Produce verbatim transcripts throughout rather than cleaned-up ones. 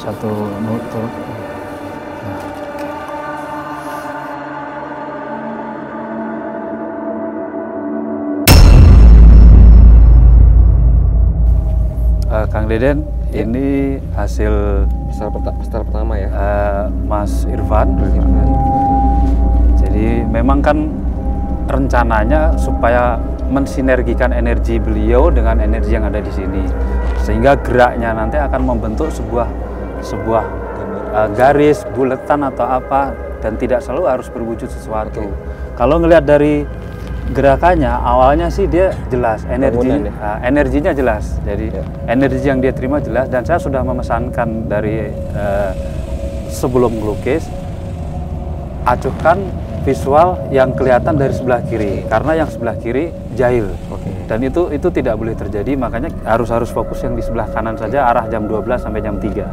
satu nutup. Uh, Kang Deden, ya. Ini hasil besar peta, besar pertama ya, uh, Mas Irfan. Irfan. Jadi memang kan rencananya supaya mensinergikan energi beliau dengan energi yang ada di sini, sehingga geraknya nanti akan membentuk sebuah sebuah uh, garis buletan atau apa, dan tidak selalu harus berwujud sesuatu. Okay. Kalau ngelihat dari gerakannya, awalnya sih dia jelas energi, ya? uh, energinya jelas. Jadi ya. Energi yang dia terima jelas, dan saya sudah memesankan dari uh, sebelum melukis, acuhkan visual yang kelihatan dari sebelah kiri, karena yang sebelah kiri jahil. Okay. Dan itu itu tidak boleh terjadi, makanya harus harus fokus yang di sebelah kanan saja, arah jam dua belas sampai jam tiga.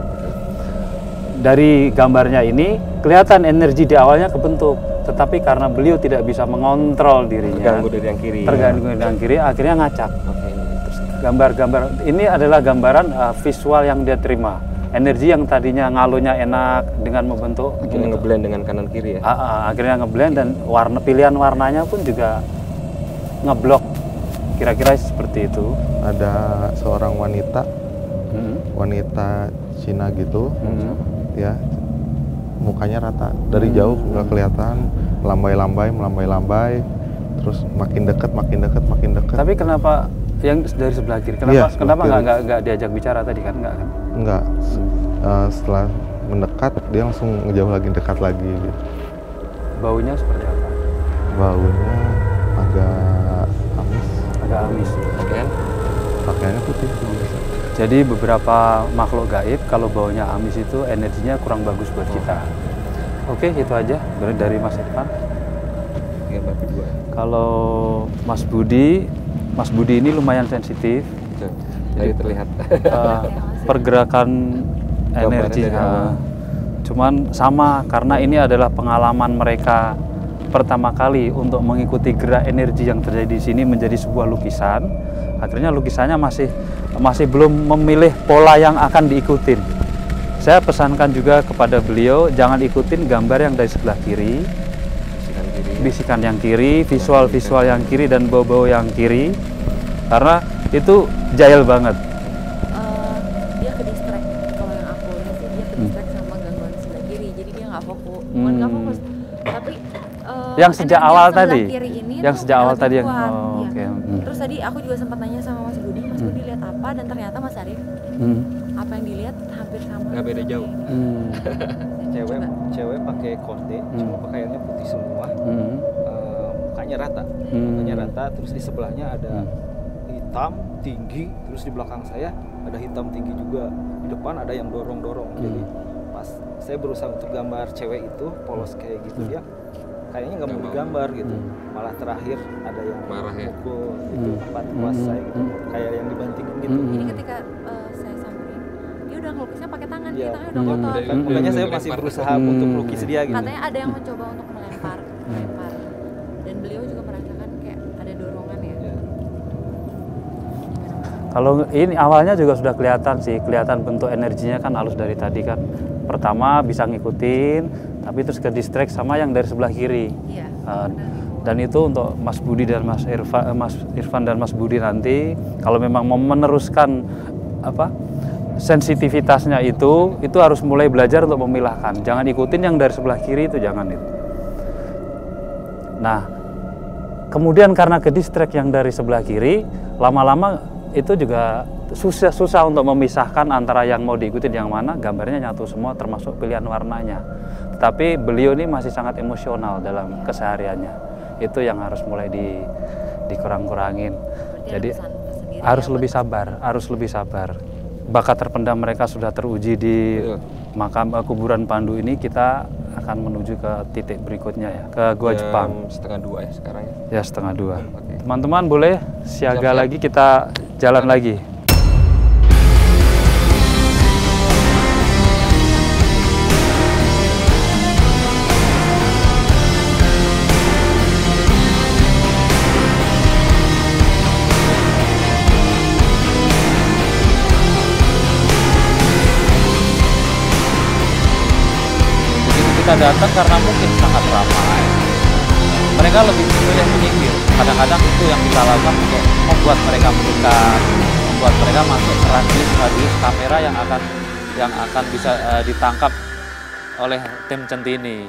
Dari gambarnya ini kelihatan energi di awalnya kebentuk, tetapi karena beliau tidak bisa mengontrol dirinya, terganggu dari yang kiri, terganggu dari yang kiri, akhirnya ngacak. Okay. Terus gambar-gambar ini adalah gambaran uh, visual yang dia terima. Energi yang tadinya ngalunya enak dengan membentuk, akhirnya ngeblend dengan kanan kiri ya. Uh, uh, akhirnya ngeblend, dan warna pilihan warnanya pun juga ngeblok. Kira-kira seperti itu. Ada seorang wanita, hmm. wanita Cina gitu. Hmm. Ya, mukanya rata dari jauh nggak kelihatan, melambai-lambai melambai-lambai, terus makin dekat makin dekat makin dekat. Tapi kenapa yang dari sebelah kiri, kenapa ya, kenapa nggak nggak nggak diajak bicara tadi kan, nggak kan? Nggak, uh, setelah mendekat dia langsung ngejauh lagi, dekat lagi gitu. Baunya seperti apa? Baunya agak amis. Agak amis. Pakaian? Pakaiannya putih. Jadi beberapa makhluk gaib kalau baunya amis itu energinya kurang bagus buat kita. Oke, itu aja dari Mas Irfan. Gambar kedua. Kalau Mas Budi, Mas Budi ini lumayan sensitif. Betul. Jadi terlihat uh, pergerakan energi. Uh, cuman sama, karena ini adalah pengalaman mereka pertama kali untuk mengikuti gerak energi yang terjadi di sini menjadi sebuah lukisan. Akhirnya lukisannya masih masih belum memilih pola yang akan diikutin. Saya pesankan juga kepada beliau, jangan ikutin gambar yang dari sebelah kiri, bisikan kiri, bisikan yang kiri, visual-visual yang kiri, dan bau-bau yang kiri, karena itu jahil banget. Uh, dia ke distract, kalau yang aku lihat sih dia ke distract hmm. sama gangguan sebelah kiri, jadi dia nggak fokus, bukan nggak hmm. fokus, tapi uh, yang sejak awal tadi, yang sejak awal tadi yang, oh, ya. Okay. Hmm. Terus tadi aku juga sempat nanya sama Mas Budi, Mas hmm. Budi lihat apa, dan ternyata Mas Arif hmm. apa yang dilihat hampir sama. Nggak beda jauh. Hmm. cewek cewek pakai korde, hmm. cuma pakaiannya putih semua, hmm. uh, mukanya rata, hmm. mukanya rata, terus di sebelahnya ada hmm. hitam tinggi, terus di belakang saya ada hitam tinggi juga, di depan ada yang dorong-dorong. Hmm. Jadi pas saya berusaha untuk gambar cewek itu polos kayak gitu, hmm. dia kayaknya nggak mau digambar gitu, hmm. malah terakhir ada yang marah ya, pukul itu hmm. tempat puas hmm. saya gitu, hmm. kayak yang dibantingin gitu. Hmm. Jadi ketika uh, saya samperin, dia udah ngelukisnya pakai tangan, ya, dia tangannya udah kotor. Hmm. Makanya saya masih berusaha hmm. untuk melukis dia gitu. Katanya ada yang mencoba untuk melempar, melempar, dan beliau juga merasakan kayak ada dorongan ya. ya. Kalau ini awalnya juga sudah kelihatan sih, kelihatan bentuk energinya kan halus dari tadi kan. Pertama bisa ngikutin, tapi terus ke distract sama yang dari sebelah kiri. Iya. Uh, dan itu untuk Mas Budi dan Mas Irfan, Mas Irfan dan Mas Budi nanti, kalau memang mau meneruskan apa sensitivitasnya itu, itu harus mulai belajar untuk memilahkan. Jangan ikutin yang dari sebelah kiri itu, jangan itu. Nah, kemudian karena ke distract yang dari sebelah kiri, lama-lama itu juga susah susah untuk memisahkan antara yang mau diikutin yang mana. Gambarnya nyatu semua termasuk pilihan warnanya, tapi beliau ini masih sangat emosional dalam kesehariannya. Itu yang harus mulai di dikurang-kurangin. Jadi harus lebih sabar, harus lebih sabar. Bakat terpendam mereka sudah teruji di ya. makam uh, kuburan Pandu ini. Kita akan menuju ke titik berikutnya ya, ke Gua Jam Jepang. Setengah dua ya sekarang ya. Ya setengah dua. Okay. Teman-teman boleh siaga Siap-siap. lagi, kita jalan Siap. lagi. kita datang karena mungkin sangat ramai, mereka lebih memilih menyinggir. Kadang-kadang itu yang kita lakukan untuk membuat mereka mendekat, membuat mereka masuk ke radius radius kamera yang akan yang akan bisa uh, ditangkap oleh tim Centini.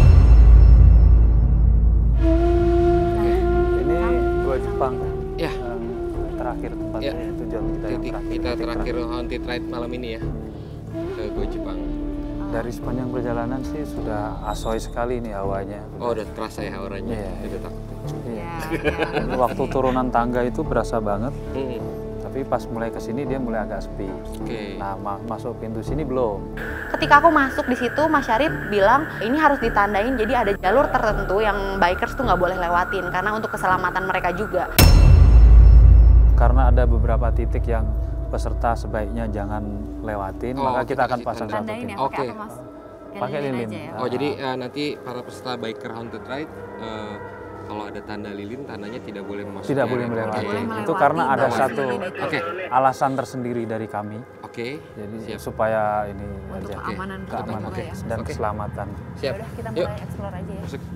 Ini Gua Jepang. Ya. Um, terakhir tempatnya Ya. tujuan kita yang Titik terakhir. kita titik terakhir haunted ride malam ini ya ke Gua Jepang. Dari sepanjang perjalanan sih sudah asoy sekali nih hawanya. Oh, udah terasa ya auranya. Iya. Udah takut. Iya. Ya, Waktu turunan tangga itu berasa banget, Hmm. tapi pas mulai ke sini dia mulai agak sepi. Oke. Nah, ma masuk pintu sini belum. Ketika aku masuk di situ, Mas Syarif bilang ini harus ditandain, jadi ada jalur tertentu yang bikers tuh nggak boleh lewatin karena untuk keselamatan mereka juga. Karena ada beberapa titik yang peserta sebaiknya jangan lewatin, Oh, maka kita kita akan kasih pasang tanda. satu tandain tim. ya, Oke. pakai apa Mas? Pakai lilin. aja ya. Oh, jadi eh, nanti para peserta biker haunted ride eh, kalau ada tanda lilin, tandanya tidak boleh memasuki. Tidak area. boleh melewati. Oke. Boleh Itu melewati karena ada bawah satu lilin itu. Oke. alasan tersendiri dari kami. Oke. Jadi Siap. supaya ini Untuk aja keamanan kita keamanan juga ya. dan Oke. keselamatan. Siap. Yaudah kita Yuk. mulai explore aja ya. Masuk.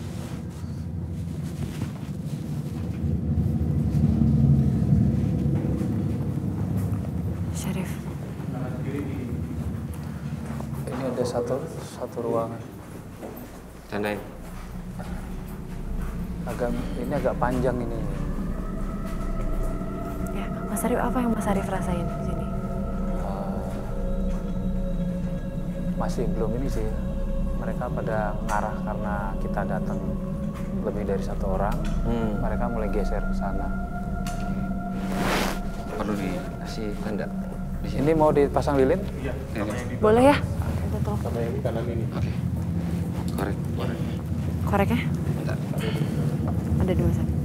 Syarif. Ini ada satu satu ruangan. Tandain. Agak ini agak panjang ini. Ya, Mas Syarif, apa yang Mas Syarif rasain di sini? Uh, masih belum ini sih. Mereka pada ngarah karena kita datang lebih dari satu orang. Hmm. Mereka mulai geser ke sana. Perlu dikasih tanda di sini. Ini mau dipasang lilin? Boleh ya? Betul. Oke. Korek, korek. Koreknya? Bentar. Ada dua sana.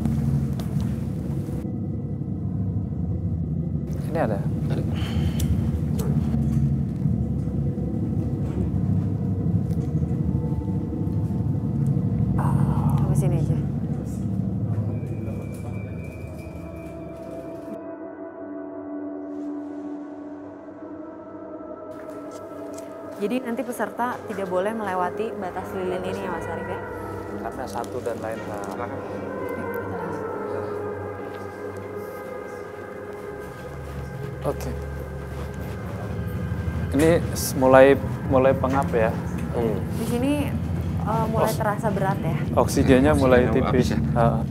Ini ada. Ada. Coba sini aja. Jadi nanti peserta tidak boleh melewati batas lilin ini ya Mas Syarif ya? Karena satu dan lain hal. Oke. Ini s- mulai mulai pengap ya. Hmm. Di sini uh, mulai terasa berat ya? Oksigennya mulai Oksigennya tipis. habis ya? Ha.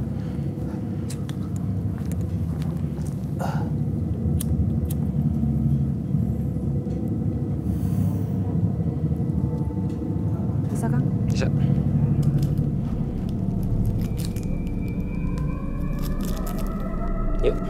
Bisa Kang? Bisa. Yuk.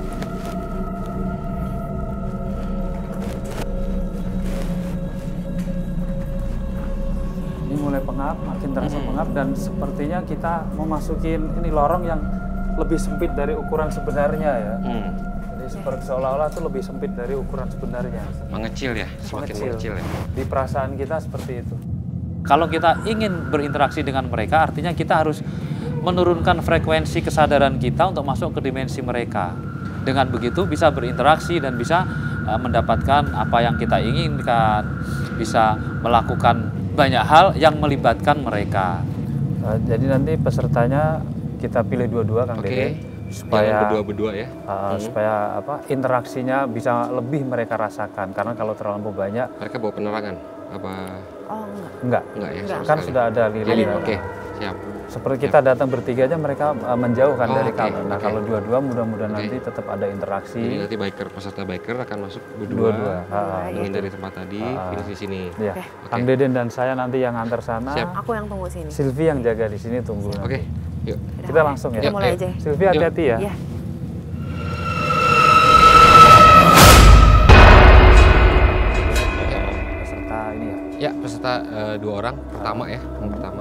Ini mulai pengap, makin terasa Hmm. pengap dan sepertinya kita memasukin ini lorong yang lebih sempit dari ukuran sebenarnya ya. Hmm. Jadi seperti seolah-olah itu lebih sempit dari ukuran sebenarnya. Mengecil ya, semakin mengecil ya. Di perasaan kita seperti itu. Kalau kita ingin berinteraksi dengan mereka, artinya kita harus menurunkan frekuensi kesadaran kita untuk masuk ke dimensi mereka. Dengan begitu bisa berinteraksi dan bisa uh, mendapatkan apa yang kita inginkan, bisa melakukan banyak hal yang melibatkan mereka. Uh, jadi nanti pesertanya kita pilih dua-dua, Kang Oke. Dede, Jangan supaya berdua-berdua ya. uh, Hmm. supaya apa interaksinya bisa lebih mereka rasakan. Karena kalau terlalu banyak, Mereka bawa penerangan apa Oh enggak. enggak. enggak ya? Enggak. sama Kan sekali? sudah ada lilin. Lilin, ya. oke. Siap. Seperti kita datang bertiga aja mereka uh, menjauhkan Oh, dari oke, kami. Nah oke. kalau dua-dua mudah-mudahan Oke. nanti tetap ada interaksi. Jadi nanti biker peserta biker akan masuk berdua. Dua-dua. Ha, ha, Ingin gitu. dari tempat tadi, Ah. finish di sini. Ya, Oke. Kang Deden dan saya nanti yang antar sana. Siap. Aku yang tunggu sini. Silvi yang jaga di sini tunggu. nanti. Oke, yuk. Udah, Kita oke. langsung ya. Kita mulai Yuk, aja. yuk. Silvi hati-hati ya. Iya. Peserta ini ya, Ya, peserta eh, dua orang. Pertama ya, yang pertama.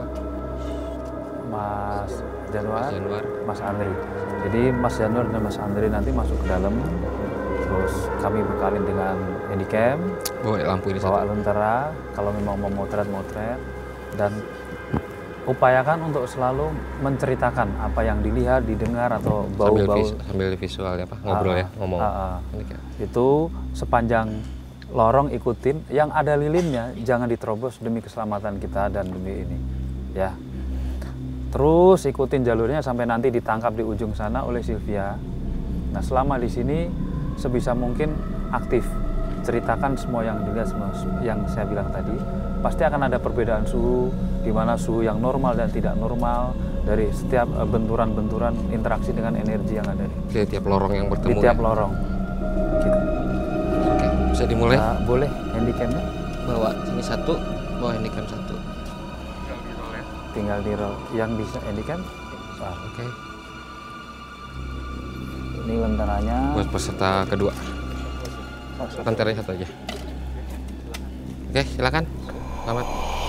Mas Januar, Mas Januar. Mas Andri. Jadi Mas Januar dan Mas Andri nanti masuk ke dalam. Terus kami bekalin dengan handycam, Bawa lampu ini bawa satu. lentera. Kalau memang mau motret-motret dan upayakan untuk selalu menceritakan apa yang dilihat, didengar atau Sambil, bau-bau. vis- sambil visual ya, apa? Ngobrol Ah, ya, ngomong. ah, ah. Ini kan. Itu sepanjang lorong ikutin, yang ada lilinnya jangan diterobos demi keselamatan kita dan demi ini, ya. Terus ikutin jalurnya sampai nanti ditangkap di ujung sana oleh Sylvia. Nah, selama di sini sebisa mungkin aktif, ceritakan semua yang dilihat, semua yang saya bilang tadi. Pasti akan ada perbedaan suhu, di mana suhu yang normal dan tidak normal dari setiap benturan-benturan interaksi dengan energi yang ada Di tiap lorong yang bertemu. di tiap ya? lorong. Gitu. Oke, bisa dimulai. Nah, boleh handycamnya Bawa ini satu, bawa handicam satu. tinggal di roll. Yang bisa handycam, soal. Oke. Ini lentaranya. Buat peserta kedua. Lentaranya satu aja. Oke, silakan. Selamat.